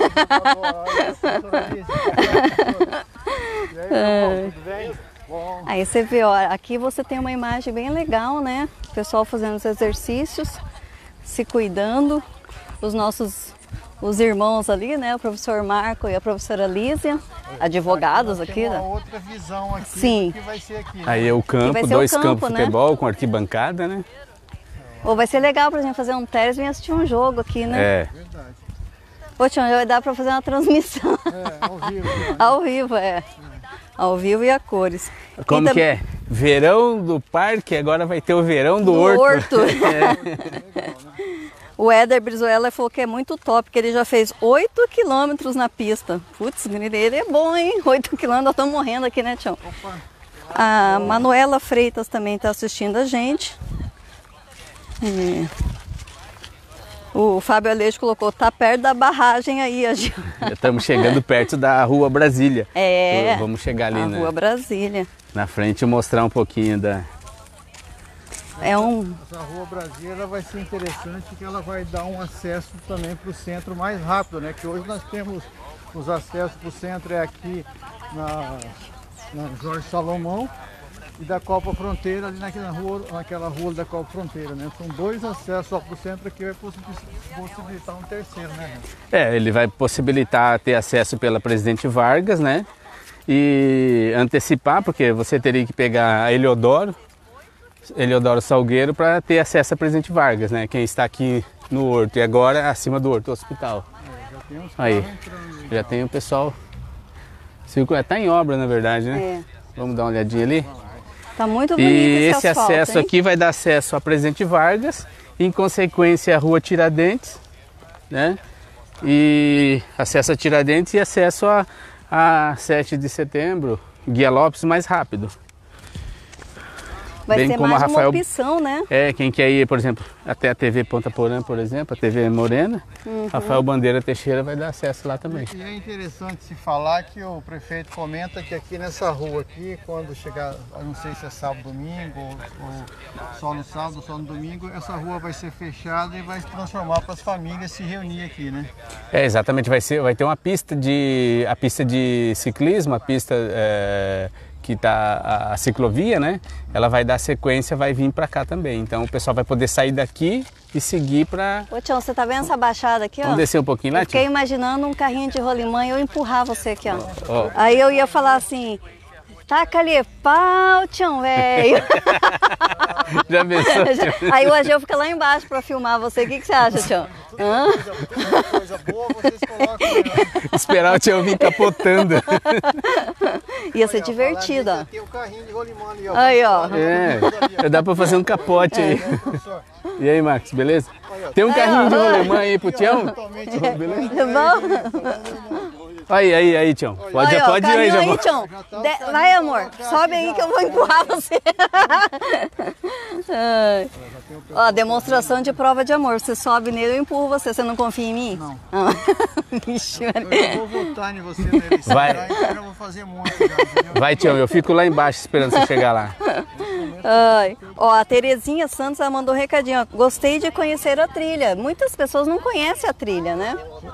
E aí, meu tudo bem? Bom. Aí você vê, ó, aqui você tem uma imagem bem legal, né? O pessoal fazendo os exercícios, se cuidando. Os nossos, os irmãos ali, né? O professor Marco e a professora Lísia, advogados aqui. Tem uma né? outra visão aqui. Sim. Que vai ser aqui. Né? Aí é o campo, vai ser dois o campo, campos de né? futebol com arquibancada, né? Ou vai ser legal, por exemplo, fazer um teste e vir assistir um jogo aqui, né? É. Verdade. Ô, Tião, vai dar pra fazer uma transmissão. É, ao vivo. Né? Ao vivo, é. Ao vivo e a cores. Como E tam- que é? Verão do parque, agora vai ter o verão do, Do horto. horto. Legal, né? O Éder Brizuela falou que é muito top, que ele já fez oito quilômetros na pista. Putz, ele é bom, hein? oito quilômetros, nós estamos morrendo aqui, né, Tião? Opa. A Manuela Freitas também está assistindo a gente. É. O Fábio Aleixo colocou, tá perto da barragem aí, a Gil. Já estamos chegando perto da Rua Brasília. É, Vamos chegar ali a na, Rua Brasília. na frente e mostrar um pouquinho da... É um... Essa Rua Brasília ela vai ser interessante porque ela vai dar um acesso também para o centro mais rápido, né? Que hoje nós temos os acessos para o centro é aqui na, na Jorge Salomão e da Copa Fronteira ali naquela rua, naquela rua da Copa Fronteira, né? São dois acessos só para o centro aqui vai possibilitar um terceiro, né? É, ele vai possibilitar ter acesso pela Presidente Vargas, né? E antecipar, porque você teria que pegar a Eliodoro, Eliodoro Salgueiro para ter acesso a Presidente Vargas, né? Quem está aqui no horto e agora acima do horto, o hospital. É, já tem uns Aí, carros entrando aí. já tem o pessoal circulando. Está em obra, na verdade, né? É. Vamos dar uma olhadinha ali? Tá muito bonito E esse esse asfalto, acesso hein? aqui vai dar acesso a Presidente Vargas, em consequência a Rua Tiradentes, né? E acesso a Tiradentes e acesso a, a sete de setembro, Guia Lopes mais rápido. Vai bem ser como mais a Rafael- uma opção, né? É, quem quer ir, por exemplo, até a T V Ponta Porã, por exemplo, a T V Morena, Uhum. Rafael Bandeira Teixeira vai dar acesso lá também. E é interessante se falar que o prefeito comenta que aqui nessa rua aqui, quando chegar, eu não sei se é sábado, domingo, ou, ou só no sábado, só no domingo, essa rua vai ser fechada e vai se transformar para as famílias se reunir aqui, né? É, exatamente, vai, ser, vai ter uma pista de, a pista de ciclismo, a pista é, que está a, a ciclovia, né? Ela vai dar sequência, vai vir para cá também. Então o pessoal vai poder sair daqui e seguir para... Ô, Tião, você tá vendo essa baixada aqui, ó? Vamos descer um pouquinho lá, Eu fiquei tio? imaginando um carrinho de rolimã e eu empurrar você aqui, ó. Ó. Aí eu ia falar assim, taca ali pau, Tião, velho. Já pensou, tio? Aí o Ageu fica lá embaixo pra filmar você. O que, que você acha, Tião? Hã? Coisa, coisa boa, vocês colocam. Né? Esperar o tio vir capotando. Ia ser Olha, divertido, falar ó. nisso, tem o carrinho de rolimã ali, ó. Aí, ó. É, dá para fazer um capote aí. Professor, E aí, Marcos, beleza? Olha, Tem um carrinho de ó. rolemã aí pro Tião? totalmente Beleza? Tá bom? Aí, aí, aí, Tião. Pode, Aí, ó, pode ir aí, caminho já aí, vou. Tião. De- Vai, amor. Sobe aí que eu vou empurrar você. Ai. Ó, demonstração de prova de amor. Você sobe nele, eu empurro você. Você não confia em mim? Não. Ah. Vixe, eu vou votar em você na eleição, Vai. já, então eu já vou fazer muito já, entendeu? Vai, Tião, eu fico lá embaixo esperando você chegar lá. Ai. Ó, a Terezinha Santos ela mandou um recadinho. Ó. Gostei de conhecer a trilha. Muitas pessoas não conhecem a trilha, né?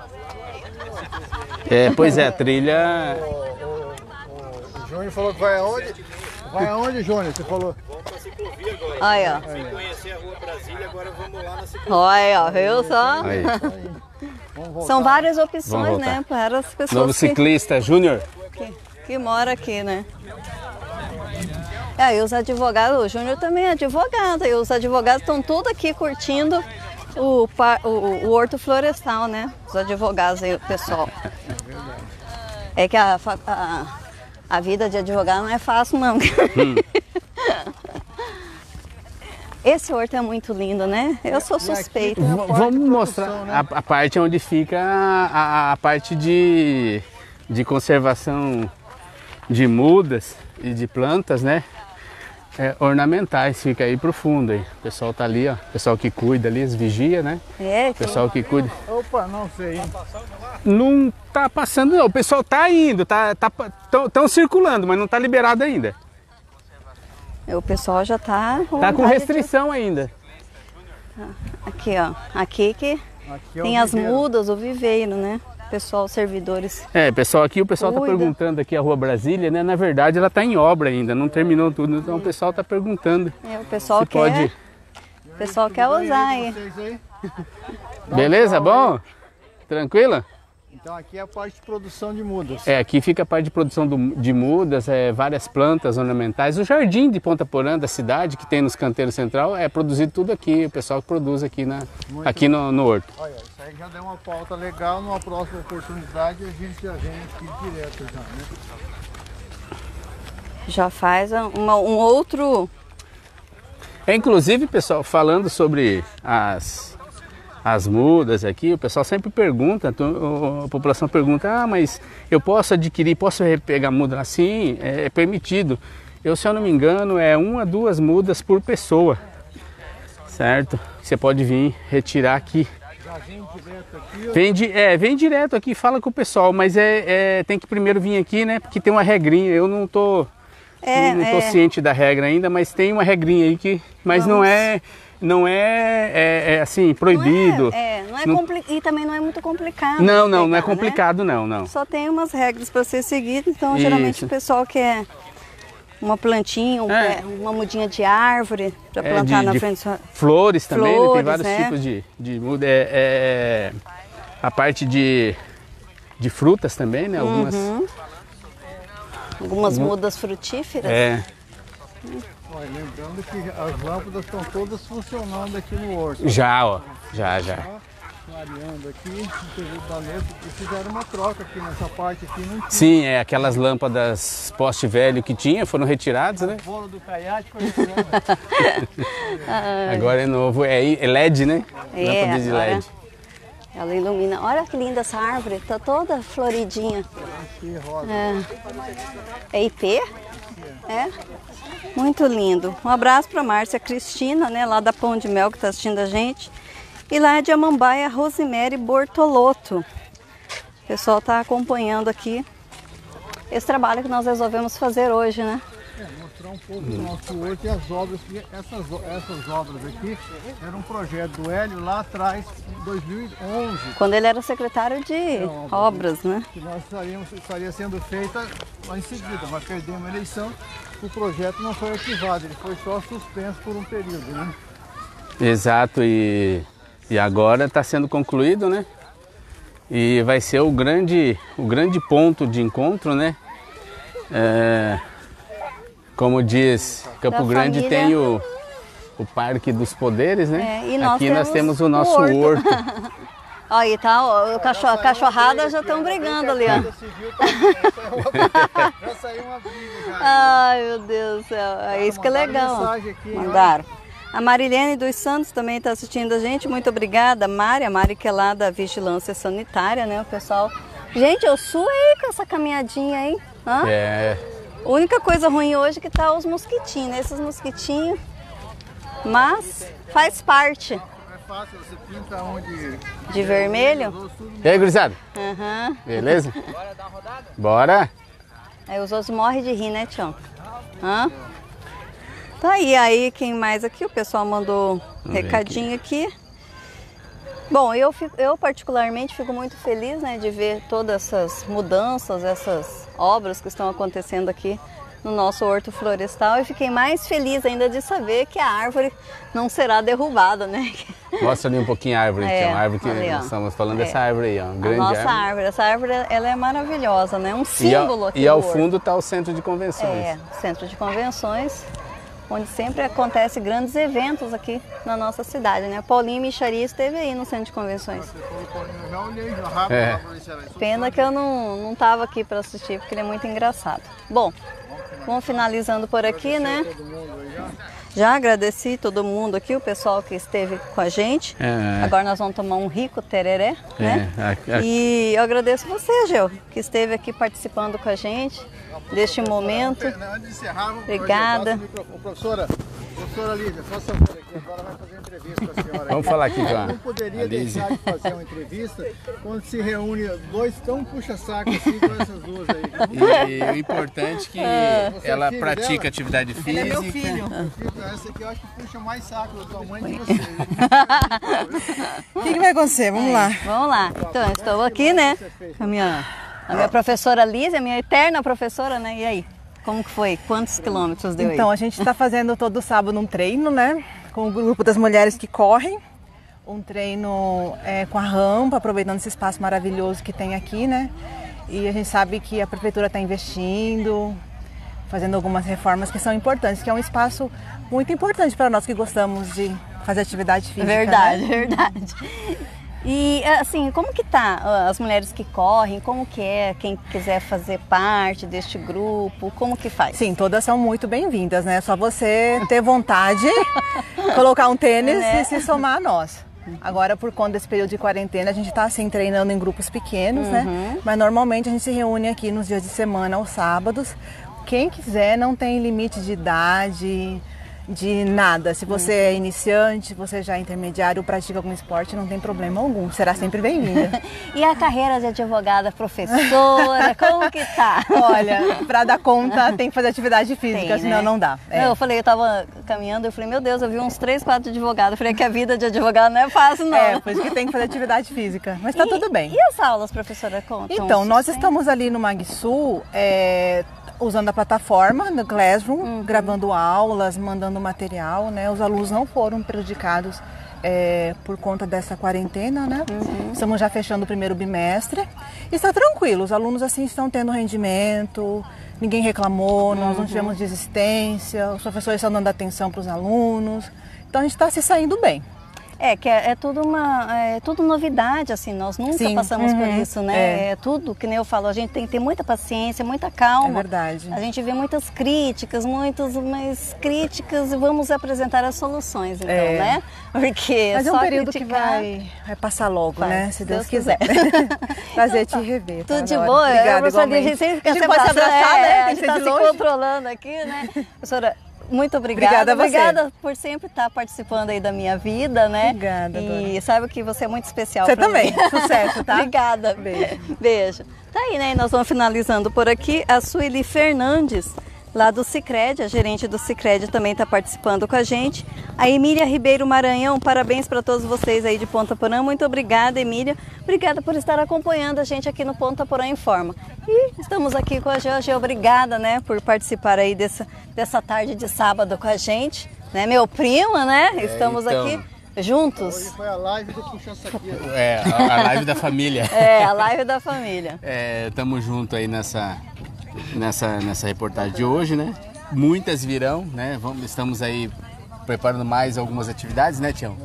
É, pois é, a trilha... O Júnior falou que vai aonde? Vai aonde, Júnior? Você falou? Aí, ó. Sem conhecer a Rua Brasília, agora vamos lá na ciclovia. Olha, ó, viu só? Aí. Vamos voltar. São várias Vamos opções, voltar. né? Para as pessoas Novo que, ciclista, Júnior. que, que moram aqui, né? É, e os advogados, o Júnior também é advogado, e os advogados estão tudo aqui curtindo o, par- o, o Horto Florestal, né? Os advogados aí, o pessoal. É que a, fa- a, a vida de advogado não é fácil, não. Esse horto é muito lindo, né? Eu sou suspeita. V vamos mostrar a, a parte onde fica a, a, a parte de, de conservação de mudas e de plantas, né? É, ornamentais, fica aí pro fundo aí. O pessoal tá ali, ó. O pessoal que cuida ali, os vigia, né? É, o pessoal que cuida. Opa, não sei. Não tá passando não, o pessoal tá indo, tá, tá, tão, tão circulando, mas não tá liberado ainda. O pessoal já tá com Tá com vontade restrição ainda. de... Aqui, ó. Aqui que Aqui é tem o as viveiro. mudas, o viveiro, né? Pessoal, servidores. É, pessoal, aqui o pessoal Cuida. tá perguntando aqui a Rua Brasília, né? Na verdade ela tá em obra ainda, não terminou tudo, então o pessoal tá perguntando. É, o pessoal se quer, pode. o pessoal quer usar aí. Vocês aí? Beleza, bom? Tranquilo? Então aqui é a parte de produção de mudas. É, aqui fica a parte de produção do- de mudas, é, várias plantas ornamentais. O jardim de Ponta Porã da cidade, que tem nos canteiros central, é produzido tudo aqui. O pessoal que produz aqui, na, aqui no, no horto. Olha, isso aí já deu uma pauta legal. Numa próxima oportunidade a gente já vem aqui direto já, né? Já faz uma, um outro... É, inclusive, pessoal, falando sobre as, as mudas aqui, o pessoal sempre pergunta, tu- a população pergunta, ah, mas eu posso adquirir, posso pegar muda assim? É, é permitido. Eu, se eu não me engano, é uma, duas mudas por pessoa, certo? Você pode vir retirar aqui. Já vem direto aqui. Vem, di- é, vem direto aqui, fala com o pessoal, mas é, é, tem que primeiro vir aqui, né? Porque tem uma regrinha, eu não tô... É, não estou é. ciente da regra ainda, mas tem uma regrinha aí que, mas não Vamos. é, não é, é, é, assim proibido. Não é, é, não é Não- compli... E também não é muito complicado. Não, de não, não é pegar, né? complicado, não, não. Só tem umas regras para ser seguido, então geralmente Isso. o pessoal quer uma plantinha, um É. pé- uma mudinha de árvore para É, plantar de- na de frente. só- Flores também, né? Tem Flores, vários é. tipos de, de muda. É, é, a parte de, de frutas também, né? Algumas. Algumas mudas frutíferas. É, Olha, lembrando que as lâmpadas estão todas funcionando aqui no horto. já, ó, já, já. Clareando aqui, no período da mesa. E fizeram uma troca aqui nessa parte aqui. Não tinha. Sim, é aquelas lâmpadas poste velho que tinha, foram retiradas, né? O bolo do caiate foi retirado. Agora é novo, é I- é L E D, né? É, Lâmpada de agora- L E D. Ela ilumina. Olha que linda essa árvore, tá toda floridinha. Aqui, rosa. É, é I P? É. Muito lindo. Um abraço para Márcia Cristina, né, lá da Pão de Mel, que está assistindo a gente. E lá de Amambaia, Rosemary Bortolotto. O pessoal está acompanhando aqui esse trabalho que nós resolvemos fazer hoje, né? É, mostrar um pouco do nosso horto e as obras. que Essas, essas obras aqui eram um projeto do Hélio lá atrás, em dois mil e onze. Quando ele era secretário de obras, né? Que nós estaríamos, estaria sendo feita lá em seguida, mas perdemos a eleição. O projeto não foi ativado, ele foi só suspenso por um período, né? Exato, e, e agora está sendo concluído, né? E vai ser o grande, o grande ponto de encontro, né? É, como diz, Campo Da Grande família. tem o, o Parque dos Poderes, né? É, e nós Aqui nós temos temos o o nosso horto. horto. Aí tá, ó, o cachorro, a cachorrada já estão brigando ali, ó. Civil também, já saiu uma briga já. Ai, meu Deus do céu. É isso que é Mandaram legal. mensagem aqui, olha. Mandaram. A Marilene dos Santos também está assistindo a gente. Muito obrigada, Mari. A Mari que é lá da Vigilância Sanitária, né? O pessoal... Gente, eu suei com essa caminhadinha aí. Hã? É, A única coisa ruim hoje é que tá os mosquitinhos, né? Esses mosquitinhos. Mas faz parte. É fácil, você pinta onde... De vermelho? e aí, gurizada? Aham. Beleza? Bora? Aí os outros morrem de rir, né, Tião? Hã? Tá aí, aí quem mais aqui? O pessoal mandou um ver recadinho aqui. Bom, eu, fico, eu particularmente fico muito feliz, né, de ver todas essas mudanças, essas obras que estão acontecendo aqui no nosso horto florestal, e fiquei mais feliz ainda de saber que a árvore não será derrubada, né? Mostra ali um pouquinho a árvore, É, então. A árvore que ali, ó. nós estamos falando É. dessa árvore aí, ó. Um A grande nossa árvore. árvore, essa árvore ela é maravilhosa, né? Um E, símbolo ao, aqui e ao do horto. fundo está o centro de convenções. É, centro de convenções, onde sempre acontecem grandes eventos aqui na nossa cidade, né? Paulinho Micharia esteve aí no centro de convenções. Eu já olhei já rápido É. lá pra ver se era isso. Pena que eu não não estava aqui para assistir, porque ele é muito engraçado. Bom, vamos finalizando por aqui, né? Já agradeci todo mundo aqui, o pessoal que esteve com a gente. É. Agora nós vamos tomar um rico tereré, é. né? A, a... E eu agradeço você, Geu, que esteve aqui participando com a gente deste momento. Antes de encerrar, obrigada. Professora, professora Lídia, faça favor aqui, agora vai fazer uma entrevista com a senhora. Vamos falar aqui, João. Não poderia deixar de fazer uma entrevista quando se reúne dois tão puxa-saco assim com essas duas aí. E o importante é que é. ela é pratica dela? atividade física. Ele é meu filho. Ah. Essa aqui eu acho que puxa mais saco da tua mãe que você. O que, que vai acontecer? Vamos lá. Vamos lá. Então, estou aqui, né? A minha, a minha professora Lísia, a minha eterna professora, né? E aí? Como que foi? Quantos quilômetros deu aí? Então, a gente está fazendo todo sábado um treino, né? Com o grupo das mulheres que correm. Um treino é, com a rampa, aproveitando esse espaço maravilhoso que tem aqui, né? E a gente sabe que a prefeitura está investindo, fazendo algumas reformas que são importantes, que é um espaço muito importante para nós que gostamos de fazer atividade física. Verdade, né? verdade. E assim, como que tá as mulheres que correm? Como que é quem quiser fazer parte deste grupo? Como que faz? Sim, todas são muito bem-vindas, né? Só você ter vontade, colocar um tênis é. e se somar a nós. Agora, por conta desse período de quarentena, a gente está assim treinando em grupos pequenos, uhum. né? Mas normalmente a gente se reúne aqui nos dias de semana, aos sábados. Quem quiser, não tem limite de idade, de nada. Se você é iniciante, se você já é intermediário, pratica algum esporte, não tem problema algum. Será sempre bem-vinda. E a carreira de advogada, professora, como que tá? Olha, para dar conta tem que fazer atividade física, tem, senão né? não dá. É. Eu falei, eu tava caminhando, eu falei, meu Deus, eu vi uns três, quatro advogados. Eu falei que a vida de advogado não é fácil, não. É, por isso que tem que fazer atividade física. Mas tá e, tudo bem. E as aulas, professora, contam? Então, nós estamos ali no MagSul, é, usando a plataforma no Classroom, uhum. gravando aulas, mandando material, né? Os alunos não foram prejudicados é, por conta dessa quarentena, né? Uhum. Estamos já fechando o primeiro bimestre e está tranquilo, os alunos assim estão tendo rendimento, ninguém reclamou, uhum. nós não tivemos desistência, os professores estão dando atenção para os alunos, então a gente está se saindo bem. É, que é, é tudo uma, é tudo novidade, assim, nós nunca Sim. passamos uhum. por isso, né? É. é tudo, que nem eu falo, a gente tem que ter muita paciência, muita calma. É verdade. A gente vê muitas críticas, muitas mais críticas e vamos apresentar as soluções, então, é. né? Porque Mas é só um período criticar... que vai, vai passar logo, vai, né? Se Deus, Deus quiser. quiser. Prazer então, te rever. Tudo tá, de boa. Obrigada, igualmente. A gente sempre fica a gente pode se abraçar, é, né? A gente está se controlando aqui, né? Professora, muito obrigada. Obrigada a você. Obrigada por sempre estar participando aí da minha vida, né? Obrigada, E Dora. sabe que você é muito especial Você pra também. mim. Sucesso, tá? Obrigada. Beijo. Beijo. Tá aí, né? E nós vamos finalizando por aqui. A Sueli Fernandes, lá do Sicredi, a gerente do Sicredi também está participando com a gente. A Emília Ribeiro Maranhão, parabéns para todos vocês aí de Ponta Porã. Muito obrigada, Emília. Obrigada por estar acompanhando a gente aqui no Ponta Porã Informa. E estamos aqui com a Geo. Obrigada, né, por participar aí dessa, dessa tarde de sábado com a gente. Né, meu primo, né? É, estamos então... aqui juntos. Hoje foi a live do Puxa-Saqueiro. É, a, a live da família. É, a live da família. É, tamo junto aí nessa... Nessa, nessa reportagem de hoje, né? Muitas virão, né? Vamos, estamos aí preparando mais algumas atividades, né, Tião?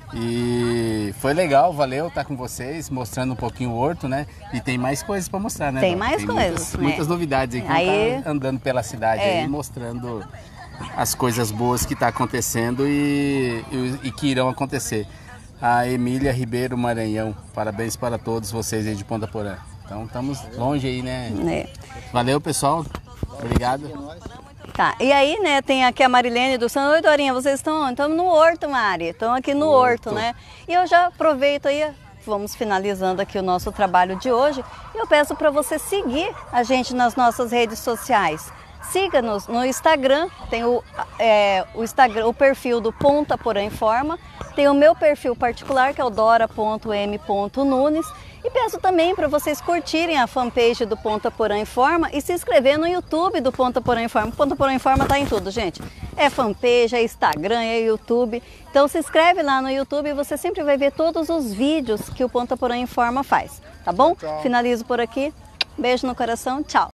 E foi legal, valeu estar com vocês, mostrando um pouquinho o horto, né? E tem mais coisas para mostrar, né? Tem mais tem coisas, muitas, né? muitas novidades aí que aí... tá andando pela cidade é. aí, mostrando as coisas boas que tá acontecendo e, e, e que irão acontecer. A Emília Ribeiro Maranhão, parabéns para todos vocês aí de Ponta Porã. Então estamos longe aí, né? É. Valeu, pessoal. Obrigado. Tá, e aí, né, tem aqui a Marilene do São. Oi, Dorinha, vocês estão estamos no horto, Mari. Estão aqui no horto. horto, né? E eu já aproveito aí, vamos finalizando aqui o nosso trabalho de hoje. E eu peço para você seguir a gente nas nossas redes sociais. Siga-nos no Instagram, tem o, é, o, Instagram, o perfil do Ponta Porã Informa, tem o meu perfil particular, que é o dora ponto m ponto nunes, e peço também para vocês curtirem a fanpage do Ponta Porã Informa e se inscrever no YouTube do Ponta Porã Informa. Ponta Porã Informa tá em tudo, gente. É fanpage, é Instagram, é YouTube. Então se inscreve lá no YouTube e você sempre vai ver todos os vídeos que o Ponta Porã Informa faz, tá bom? Tchau. Finalizo por aqui. Beijo no coração, tchau.